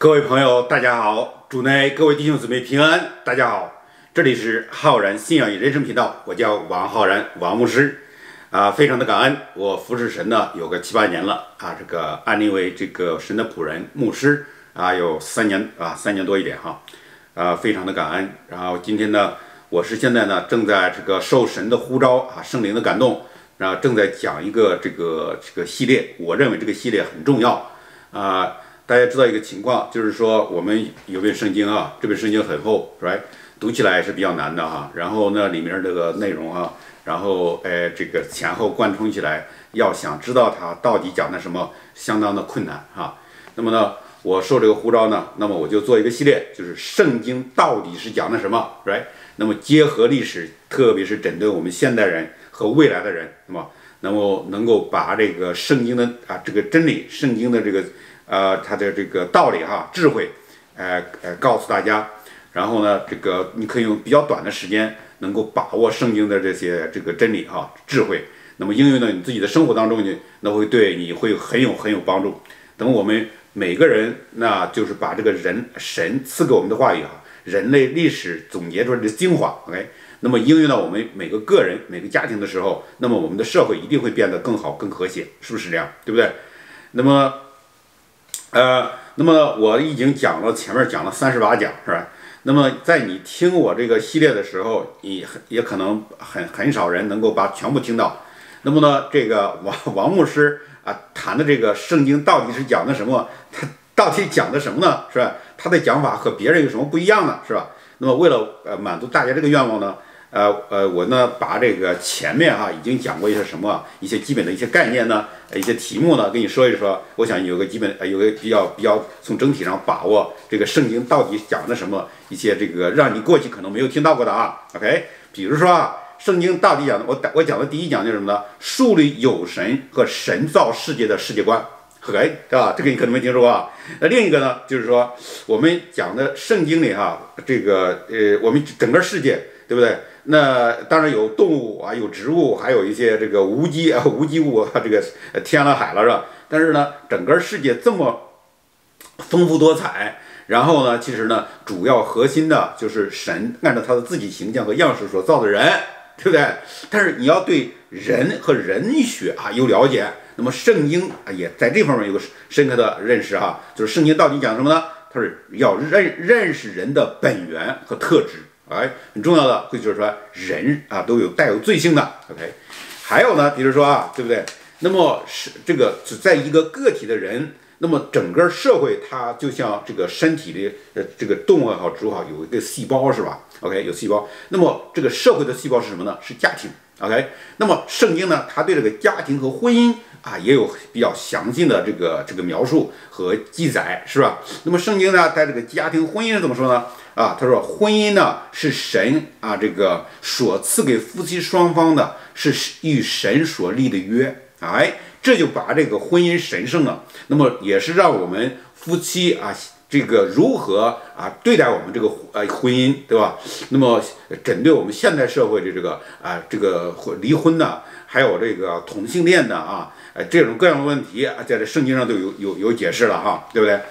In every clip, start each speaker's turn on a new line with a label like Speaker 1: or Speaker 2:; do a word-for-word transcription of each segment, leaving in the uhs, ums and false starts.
Speaker 1: 各位朋友，大家好！主内各位弟兄姊妹平安，大家好！这里是浩然信仰与人生频道，我叫王浩然，王牧师啊，非常的感恩，我服侍神呢有个七八年了啊，这个安立为这个神的仆人牧师啊，有三年啊，三年多一点哈，啊，非常的感恩。然后今天呢，我是现在呢正在这个受神的呼召啊，圣灵的感动，然后正在讲一个这个这个系列，我认为这个系列很重要啊。大家知道一个情况，就是说我们有本圣经啊，这本圣经很厚，是吧？读起来是比较难的哈。然后呢，里面这个内容啊，然后哎，这个前后贯通起来，要想知道它到底讲的什么，相当的困难哈。那么呢，我受这个呼召呢，那么我就做一个系列，就是圣经到底是讲的什么 ，right？ 那么结合历史，特别是针对我们现代人和未来的人，那么能够能够把这个圣经的啊这个真理，圣经的这个。呃，它的这个道理哈，智慧，呃呃，告诉大家，然后呢，这个你可以用比较短的时间，能够把握圣经的这些这个真理哈，智慧，那么应用到你自己的生活当中去，那会对你会很有很有帮助。等我们每个人，那就是把这个人神赐给我们的话语哈，人类历史总结出来的精华 ，OK， 那么应用到我们每个个人、每个家庭的时候，那么我们的社会一定会变得更好、更和谐，是不是这样？对不对？那么。呃，那么我已经讲了，前面讲了三十八讲，是吧？那么在你听我这个系列的时候，你也可能很很少人能够把全部听到。那么呢，这个王王牧师啊谈的这个圣经到底是讲的什么？他到底讲的什么呢？是吧？他的讲法和别人有什么不一样呢？是吧？那么为了呃满足大家这个愿望呢？呃呃，我呢把这个前面哈已经讲过一些什么一些基本的一些概念呢，一些题目呢跟你说一说。我想有个基本呃有个比较比较从整体上把握这个圣经到底讲的什么一些这个让你过去可能没有听到过的啊。OK， 比如说啊，圣经到底讲的我我讲的第一讲就是什么呢？树立有神和神造世界的世界观。OK， 对吧？这个你可能没听说过啊。那另一个呢，就是说我们讲的圣经里哈，这个呃我们整个世界，对不对？那当然有动物啊，有植物，还有一些这个无机啊、无机物啊，这个天了海了是吧？但是呢，整个世界这么丰富多彩，然后呢，其实呢，主要核心的就是神按照他的自己形象和样式所造的人，对不对？但是你要对人和人学啊有了解，那么圣经啊也在这方面有个深刻的认识哈，就是圣经到底讲什么呢？它是要认认识人的本源和特质。哎，很重要的，会就是说人啊都有带有罪性的 ，OK， 还有呢，比如说啊，对不对？那么是这个只在一个个体的人，那么整个社会它就像这个身体的呃这个动物也好，植物好，有一个细胞是吧 ？OK， 有细胞。那么这个社会的细胞是什么呢？是家庭 ，OK。那么圣经呢，它对这个家庭和婚姻啊也有比较详尽的这个这个描述和记载，是吧？那么圣经呢，在这个家庭婚姻是怎么说呢？啊，他说婚姻呢是神啊这个所赐给夫妻双方的，是与神所立的约，哎，这就把这个婚姻神圣了。那么也是让我们夫妻啊这个如何啊对待我们这个呃婚姻，对吧？那么针对我们现代社会的这个啊这个离婚的，还有这个同性恋的啊，呃这种各样的问题啊，在这圣经上都有有有解释了哈，对不对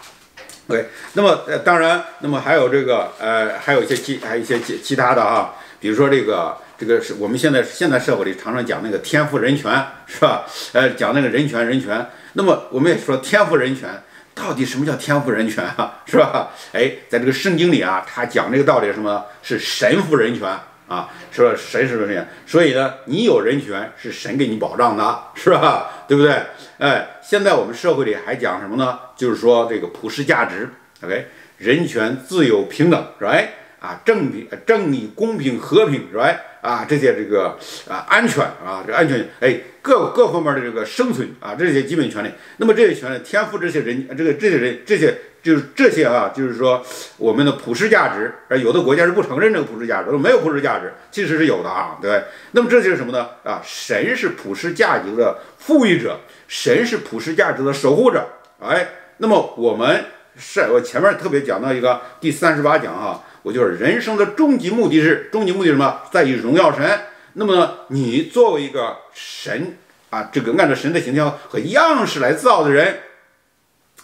Speaker 1: ？OK， 那么呃，当然，那么还有这个呃，还有一些其还有一些其其他的啊，比如说这个这个是我们现在现在社会里常常讲那个天赋人权，是吧？呃，讲那个人权人权。那么我们也说天赋人权，到底什么叫天赋人权啊？是吧？哎，在这个圣经里啊，他讲这个道理是什么呢？是神赋人权啊，是吧？神是人权，所以呢，你有人权是神给你保障的，是吧？对不对？哎，现在我们社会里还讲什么呢？就是说这个普世价值 ，OK， 人权、自由、平等 ，right 啊，正义、正义、公平、和平 ，right 啊，这些这个啊安全啊，这安全，哎，各各方面的这个生存啊，这些基本权利。那么这些权利天赋这些人，这个这些人这些就是这些啊，就是说我们的普世价值，而有的国家是不承认这个普世价值，没有普世价值，其实是有的啊，对不对？那么这就是什么呢？啊，神是普世价值的赋予者。神是普世价值的守护者，哎，那么我们是我前面特别讲到一个第三十八讲哈，我就是人生的终极目的是终极目的是什么？在于荣耀神。那么你作为一个神啊，这个按照神的形象和样式来造的人，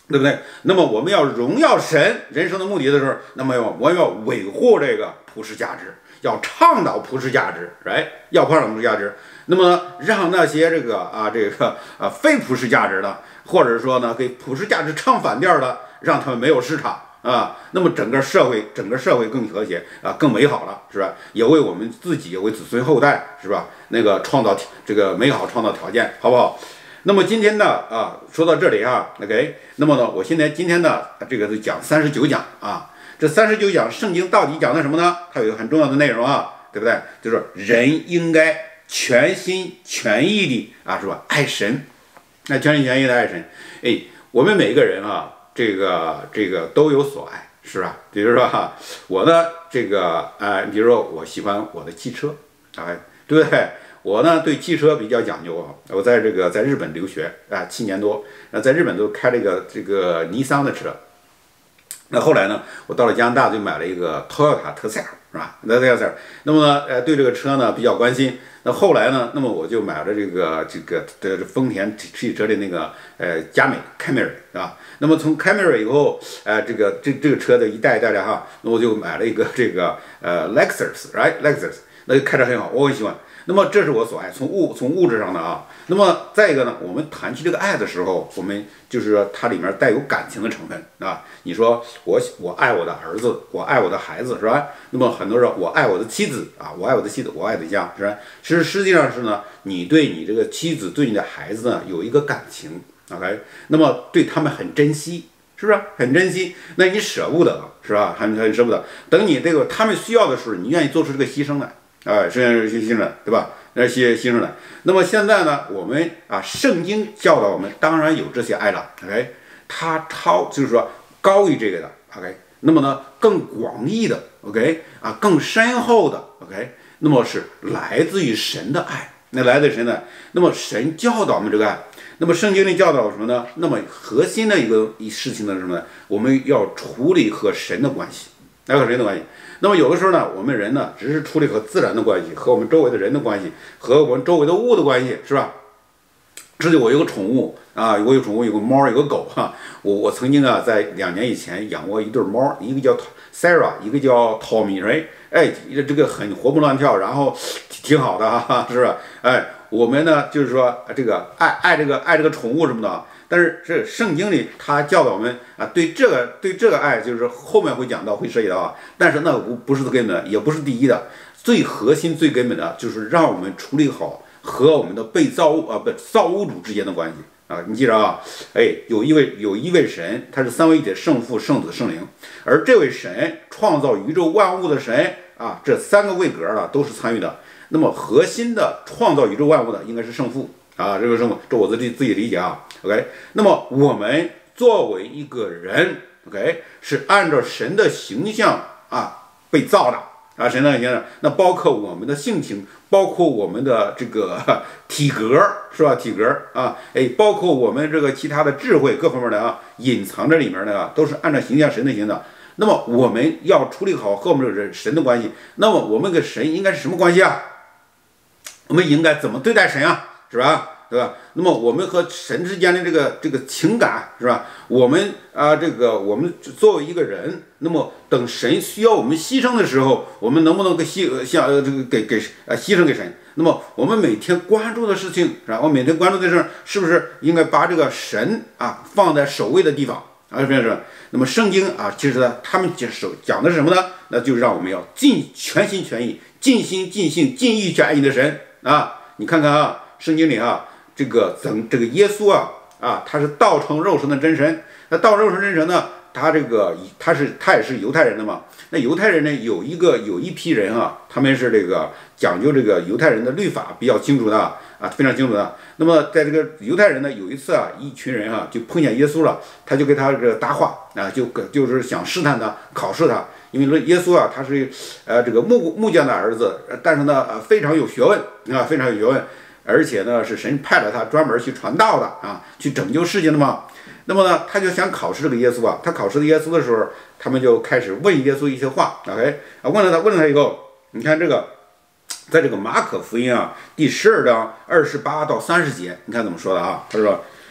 Speaker 1: 对不对？那么我们要荣耀神人生的目的的时候，那么要我要维护这个普世价值，要倡导普世价值，哎，要倡导普世价值。那么让那些这个啊这个啊非普世价值的，或者说呢给普世价值唱反调的，让他们没有市场啊。那么整个社会整个社会更和谐啊，更美好了，是吧？也为我们自己，也为子孙后代，是吧？那个创造这个美好创造条件，好不好？那么今天呢啊，说到这里啊 ，OK， 那么呢，我现在今天呢，这个是讲三十九讲啊。这三十九讲圣经到底讲的什么呢？它有一个很重要的内容啊，对不对？就是人应该全心全意的啊，是吧？爱神，那全心全意的爱神。哎，我们每个人啊，这个这个都有所爱，是吧？比如说哈，我呢，这个呃，比如说我喜欢我的汽车，哎，对不对？我呢对汽车比较讲究啊，我在这个在日本留学啊七年多，那在日本都开了一个这个尼桑的车。那后来呢，我到了加拿大就买了一个 Toyota 特赛尔，是吧？那特赛尔，那么呢，呃，对这个车呢比较关心。那后来呢，那么我就买了这个这个的丰田汽车的那个呃佳美 Camry， 是吧？那么从 Camry 以后，呃，这个这这个车的一代一代的哈，那我就买了一个这个呃 Lexus，right Lexus， 那就开着很好，我很喜欢。那么这是我所爱，从物从物质上的啊。那么再一个呢，我们谈起这个爱的时候，我们就是说它里面带有感情的成分啊。你说我我爱我的儿子，我爱我的孩子，是吧？那么很多人我爱我的妻子啊，我爱我的妻子，我爱对象，是吧？其实实际上是呢，你对你这个妻子对你的孩子呢有一个感情 ，OK， 那么对他们很珍惜。是不是很珍惜？那你舍不得，是吧？很很舍不得。等你这个他们需要的时候，你愿意做出这个牺牲来。啊，实际上是牺牲的，对吧？那牺牺牲的。那么现在呢，我们啊，圣经教导我们，当然有这些爱了 ，OK， 它超就是说高于这个的 ，OK。那么呢，更广义的 ，OK， 啊，更深厚的 ，OK。那么是来自于神的爱，那来自于神的。那么神教导我们这个爱，那么圣经里教导什么呢？那么核心的一个一事情呢是什么呢？我们要处理和神的关系，来和神的关系。那么有的时候呢，我们人呢，只是处理和自然的关系，和我们周围的人的关系，和我们周围的物的关系，是吧？这里我有个宠物啊，我有宠物，有个猫，有个狗哈。我我曾经啊，在两年以前养过一对猫，一个叫 Sarah， 一个叫 Tommy， 哎，这个很活蹦乱跳，然后挺好的哈，是不是？哎，我们呢，就是说这个爱爱这个爱这个宠物什么的。但是这圣经里他教导我们啊，对这个对这个爱，就是后面会讲到会涉及到啊，但是那不不是根本，也不是第一的，最核心最根本的就是让我们处理好和我们的被造物啊不造物主之间的关系啊，你记着啊，哎，有一位有一位神，他是三位一体圣父圣子圣灵，而这位神创造宇宙万物的神啊，这三个位格啊都是参与的，那么核心的创造宇宙万物的应该是圣父。啊，这个圣父，这我自己自己理解啊 ，OK。那么我们作为一个人 ，OK， 是按照神的形象啊被造的啊，神的形象，那包括我们的性情，包括我们的这个体格，是吧？体格啊，哎，包括我们这个其他的智慧各方面的啊，隐藏在里面的啊，都是按照形象神的形象。那么我们要处理好和我们这个神的关系，那么我们跟神应该是什么关系啊？我们应该怎么对待神啊？是吧？对吧？那么我们和神之间的这个这个情感是吧？我们啊、呃，这个我们作为一个人，那么等神需要我们牺牲的时候，我们能不能给牺像呃这个给给呃牺牲给神？那么我们每天关注的事情，然后每天关注的事是不是应该把这个神啊放在首位的地方啊？是不是？那么圣经啊，其实呢，他们讲讲的是什么呢？那就是让我们要尽全心全意、尽心尽性、尽意去爱你的神啊！你看看啊，圣经里啊。这个怎这个耶稣啊啊，他是道成肉身的真神。那道成肉身真神呢，他这个他是他也是犹太人的嘛。那犹太人呢，有一个有一批人啊，他们是这个讲究这个犹太人的律法比较清楚的啊，非常清楚的。那么在这个犹太人呢，有一次啊，一群人啊就碰见耶稣了，他就跟他这个搭话啊，就就是想试探他，考试他。因为耶稣啊，他是呃这个木木匠的儿子，但是呢呃非常有学问啊，非常有学问。而且呢，是神派了他专门去传道的啊，去拯救世界的嘛。那么呢，他就想考试这个耶稣啊。他考试的耶稣的时候，他们就开始问耶稣一些话。OK， 啊，问了他，问了他以后，你看这个，在这个马可福音啊第十二章二十八到三十节，你看怎么说的啊？他说：“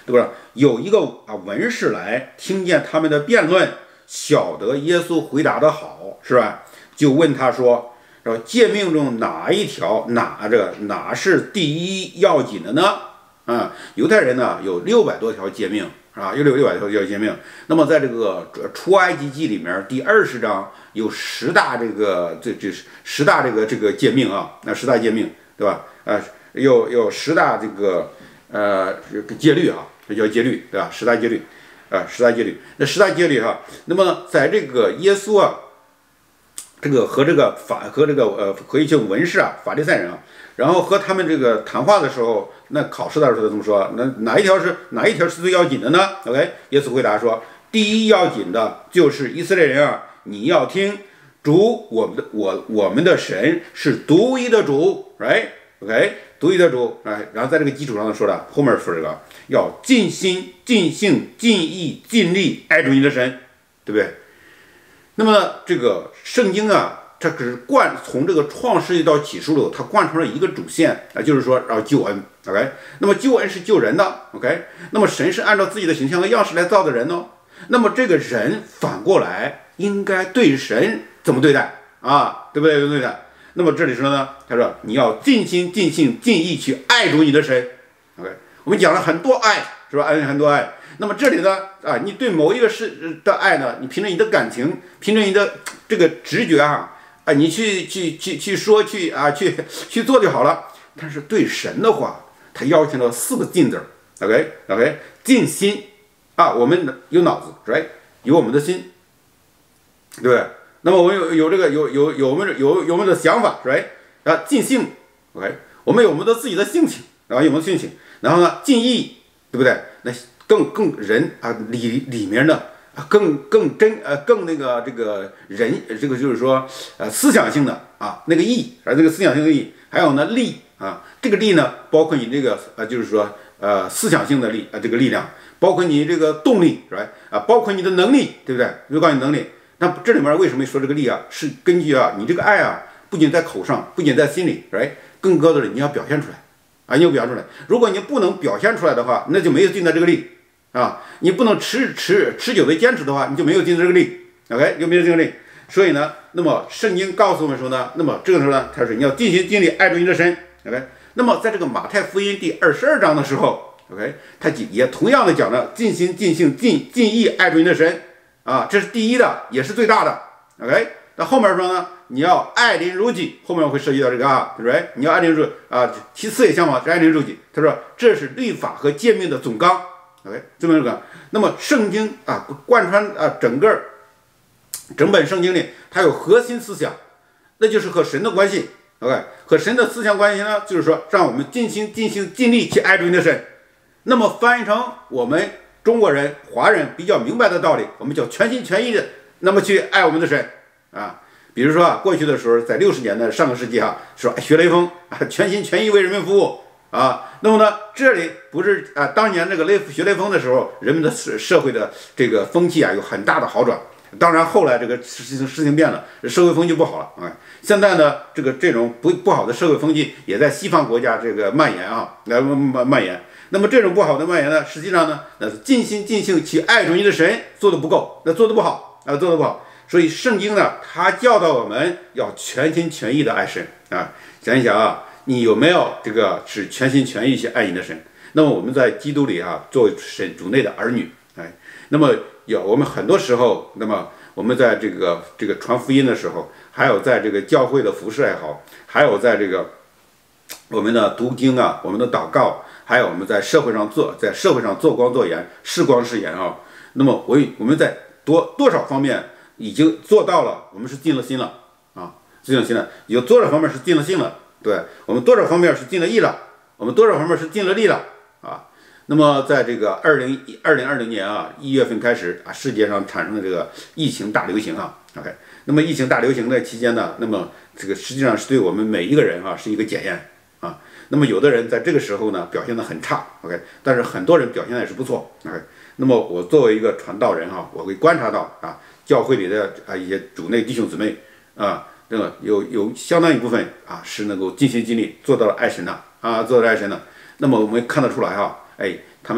Speaker 1: 对吧？有一个啊文士来听见他们的辩论，晓得耶稣回答的好，是吧？就问他说：“说诫命中哪一条哪这个哪是第一要紧的呢？”啊，犹太人呢有六百多条诫命。啊，有六六百条诫命。那么在这个出埃及记里面第二十章有十大这个这这十大这个这个诫命啊，那十大诫命对吧？啊，有有十大这个呃这个戒律啊，这叫戒律对吧？十大戒律啊，十大戒律。那十大戒律哈，那么在这个耶稣啊，这个和这个法和这个呃和一些文士啊、法利赛人啊，然后和他们这个谈话的时候。那考试的时候怎么说？那哪一条是哪一条是最要紧的呢 ？OK， 耶稣回答说，第一要紧的就是以色列人啊，你要听主我们的我我们的神是独一的主 ，right？OK， 独一的主，哎，然后在这个基础上说的，后面说这个要尽心、尽性、尽意、尽力爱主你的神，对不对？那么这个圣经啊。它可是贯从这个创世纪到启示录，它贯穿了一个主线啊，就是说要救恩 ，OK。那么救恩是救人的 ，OK。那么神是按照自己的形象和样式来造的人呢。那么这个人反过来应该对神怎么对待啊？对不对？对待。那么这里说呢，他说你要尽心、尽性、尽意去爱主你的神 ，OK。我们讲了很多爱，是吧？爱很多爱。那么这里呢，啊，你对某一个事的爱呢，你凭着你的感情，凭着你的这个直觉啊。啊，你去去去去说去啊，去去做就好了。但是对神的话，他要求了四个尽字 ，OK OK， 尽心啊，我们有脑子 ，right， 有我们的心，对不对？那么我们有有这个有有有我们有有我们的想法 ，right， 啊，尽性 ，OK， 我们有我们的自己的性情，然后有我们的性情，然后呢，尽意，对不对？那更更人啊里里面的。更更真呃更那个这个人这个就是说呃思想性的啊那个义啊这个思想性的义，还有呢力啊这个力呢包括你这个呃就是说呃思想性的力啊这个力量，包括你这个动力是吧啊包括你的能力对不对？有关你能力，那这里面为什么说这个力啊？是根据啊你这个爱啊不仅在口上，不仅在心里，right， 更高的你要表现出来啊，你要表现出来。如果你不能表现出来的话，那就没有尽到这个力。啊，你不能持持持久的坚持的话，你就没有尽这个力 ，OK， 就没有这个力。所以呢，那么圣经告诉我们说呢，那么这个时候呢，他说你要尽心尽力爱主你的神 ，OK。那么在这个马太福音第二十二章的时候 ，OK， 他也同样的讲了尽心尽性尽尽意爱主你的神啊，这是第一的，也是最大的 ，OK。那后面说呢，你要爱邻如己，后面会涉及到这个啊，对不对？你要爱邻如啊，其次也相仿，是爱邻如己。他说这是律法和诫命的总纲。OK， 这么一个，那么圣经啊，贯穿啊整个整本圣经里，它有核心思想，那就是和神的关系。OK， 和神的思想关系呢，就是说让我们尽心尽心尽力去爱主你的神。那么翻译成我们中国人、华人比较明白的道理，我们叫全心全意的，那么去爱我们的神啊。比如说啊，过去的时候，在六十年代上个世纪啊，说学雷锋啊，全心全意为人民服务。啊，那么呢，这里不是啊，当年这个雷学雷锋的时候，人们的社社会的这个风气啊有很大的好转。当然后来这个事情事情变了，社会风气不好了啊。现在呢，这个这种不不好的社会风气也在西方国家这个蔓延啊，来蔓蔓延。那么这种不好的蔓延呢，实际上呢，那是尽心尽性去爱主你的神做的不够，那做的不好啊，做的不好。所以圣经呢，它教导我们要全心全意的爱神啊。想一想啊。你有没有这个是全心全意去爱你的神？那么我们在基督里啊，作为神主内的儿女，哎，那么有我们很多时候，那么我们在这个这个传福音的时候，还有在这个教会的服侍也好，还有在这个我们的读经啊，我们的祷告，还有我们在社会上做，在社会上做光做盐，是光是盐啊。那么我我们在多多少方面已经做到了，我们是尽了心了啊，尽了心了，有多少方面是尽了心了。对我们多少方面是尽了意了，我们多少方面是尽了力了啊。那么在这个二零二零二零年啊一月份开始啊，世界上产生了这个疫情大流行啊。OK， 那么疫情大流行的期间呢，那么这个实际上是对我们每一个人啊是一个检验啊。那么有的人在这个时候呢表现得很差 ，OK， 但是很多人表现得也是不错 ，OK。那么我作为一个传道人哈、啊，我会观察到啊，教会里的啊一些主内弟兄姊妹啊。这个有有相当一部分啊是能够尽心尽力做到了爱神的啊，做到了爱神的。那么我们看得出来哈、啊，哎，他们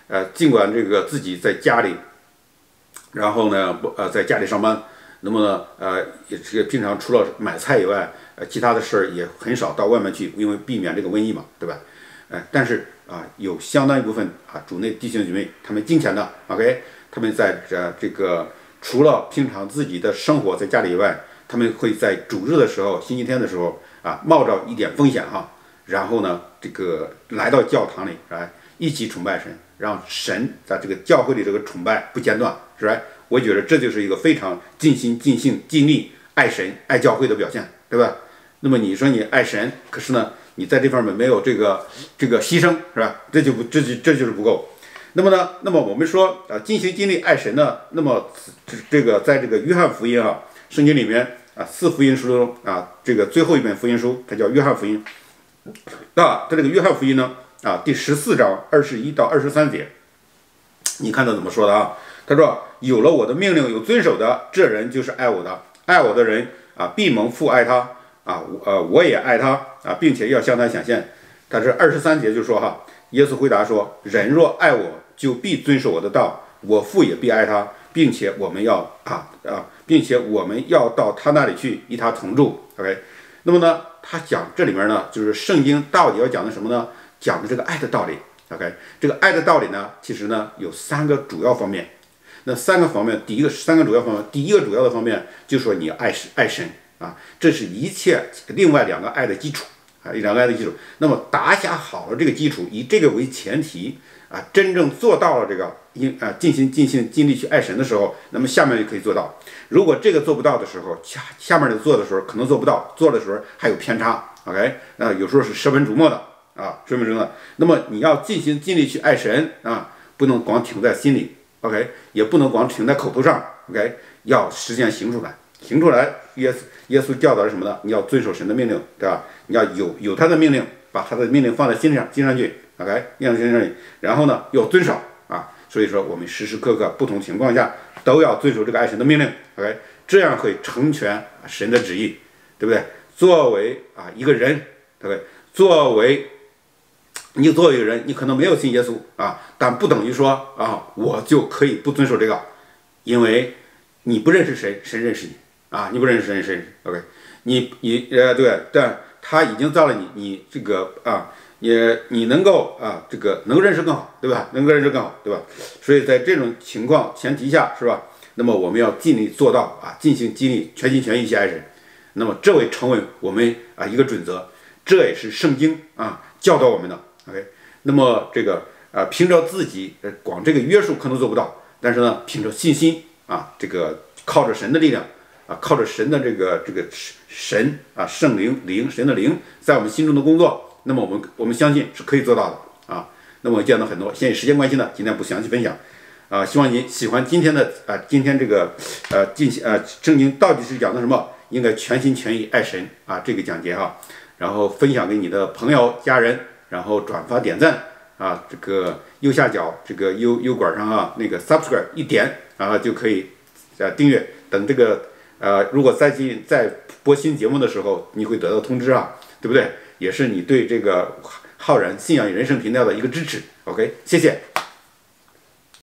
Speaker 1: 呃，尽管这个自己在家里，然后呢，不呃，在家里上班，那么呢，呃，也这个平常除了买菜以外，呃，其他的事儿也很少到外面去，因为避免这个瘟疫嘛，对吧？呃，但是啊，有相当一部分啊，主内弟兄姐妹，他们金钱的 ，OK， 他们在这这个除了平常自己的生活在家里以外，他们会在主日的时候、星期天的时候啊，冒着一点风险哈，然后呢，这个来到教堂里啊，一起崇拜神，让神在这个教会里这个崇拜不间断，是吧？我觉得这就是一个非常尽心、尽性、尽力爱神、爱教会的表现，对吧？那么你说你爱神，可是呢，你在这方面没有这个这个牺牲，是吧？这就不这就这就是不够。那么呢，那么我们说啊，尽心尽力爱神呢，那么这这个在这个约翰福音啊，圣经里面啊，四福音书中啊，这个最后一本福音书，它叫约翰福音。那在这个约翰福音呢啊，第十四章二十一到二十三节，你看他怎么说的啊？他说：“有了我的命令有遵守的，这人就是爱我的。爱我的人啊，必蒙父爱他啊，呃，我也爱他啊，并且要向他显现。”但是二十三节就说哈，耶稣回答说：“人若爱我，就必遵守我的道，我父也必爱他，并且我们要啊啊，并且我们要到他那里去，与他同住。” OK， 那么呢，他讲这里面呢，就是圣经到底要讲的什么呢？讲的这个爱的道理。OK， 这个爱的道理呢，其实呢有三个主要方面。那三个方面，第一个三个主要方面，第一个主要的方面就是说你要爱神，爱神啊，这是一切另外两个爱的基础啊，两个爱的基础。那么打下好了这个基础，以这个为前提啊，真正做到了这个因啊尽心尽心尽力去爱神的时候，那么下面就可以做到。如果这个做不到的时候，下下面的做的时候可能做不到，做的时候还有偏差。OK， 那有时候是舍本逐末的啊，舍本逐末的。那么你要尽心尽力去爱神啊，不能光停在心里。OK， 也不能光停在口头上 ，OK， 要实践行出来，行出来。耶稣耶稣教导是什么呢？你要遵守神的命令，对吧？你要有有他的命令，把他的命令放在心上，心上去 ，OK， 印在心上去。然后呢，要遵守啊。所以说，我们时时刻刻不同情况下都要遵守这个爱神的命令 ，OK， 这样会成全神的旨意，对不对？作为啊一个人，对不对？作为你作为一个人，你可能没有信耶稣啊，但不等于说啊，我就可以不遵守这个，因为你不认识神，神认识你啊，你不认识神，神 OK， 你你呃对，但他已经造了你，你这个啊，也你能够啊，这个能认识更好，对吧？能够认识更好，对吧？所以在这种情况前提下，是吧？那么我们要尽力做到啊，尽心尽力，全心全意去爱神。那么这会成为我们啊一个准则，这也是圣经啊教导我们的。OK， 那么这个啊，凭着自己呃，光这个约束可能做不到，但是呢，凭着信心啊，这个靠着神的力量啊，靠着神的这个这个神啊，圣灵灵神的灵在我们心中的工作，那么我们我们相信是可以做到的啊。那么我见到很多，限于时间关系呢，今天不详细分享啊。希望你喜欢今天的啊，今天这个呃进行呃圣经到底是讲的什么？应该全心全意爱神啊，这个讲解哈，然后分享给你的朋友家人。然后转发点赞啊，这个右下角这个优优管上啊，那个 subscribe 一点啊就可以呃订阅。等这个呃，如果再进在播新节目的时候，你会得到通知啊，对不对？也是你对这个浩然信仰与人生频道的一个支持。OK， 谢谢。